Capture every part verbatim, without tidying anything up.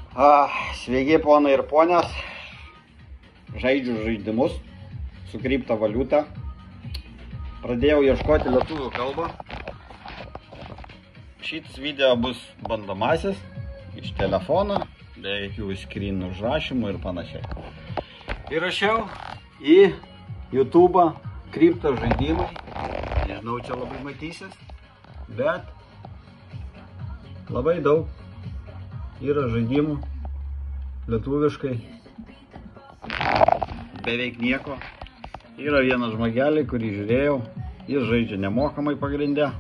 Ah, sveiki ponai ir ponios, žaidžiu žaidimus su kriptovaliuta. Pradėjau ieškoti lietuvių kalbą. Šitas video bus bandomasis iš telefono, be jokių screen užrašymų ir panašiai. Įrašiau į YouTube kripto žaidimai. Nežinau, čia labai matysis, bet labai daug yra žaidimų lietuviškai, beveik nieko. Yra vienas žmogelį, kurį žiūrėjau, jis žaidžia nemokamai pagrinde.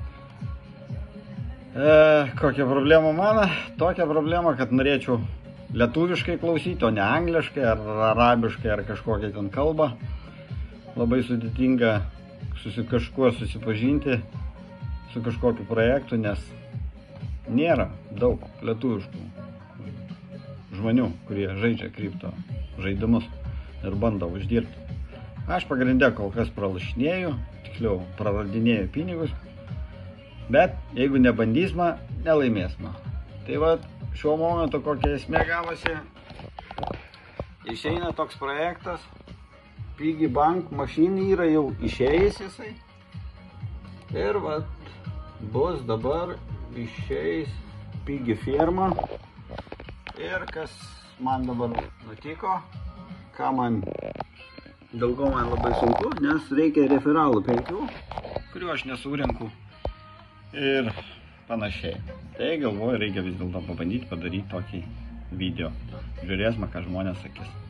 E, kokia problema mano? Tokia problema, kad norėčiau lietuviškai klausyti, o ne angliškai ar arabiškai ar kažkokią ten kalbą. Labai sudėtinga su kažkuo susipažinti, su kažkokiu projektu, nes nėra daug lietuviškų žmonių, kurie žaidžia kripto žaidimus ir bando uždirbti. Aš pagrinde kol kas pralašinėju, tiksliau praradinėju pinigus, bet jeigu nebandysime, nelaimėsime. Tai va, šiuo momentu kokia esmė gavosi, išeina toks projektas, Piggy Bank Machine yra jau išėjęs jisai ir va, bus dabar išeis Piggy firma. Ir kas man dabar nutiko, ką man, dėl ko man labai sunku, nes reikia referalų penkių, kuriuo aš nesurinku ir panašiai. Tai galvoju, reikia vis dėlto pabandyti padaryti tokį video. Žiūrėsime, ką žmonės sakys.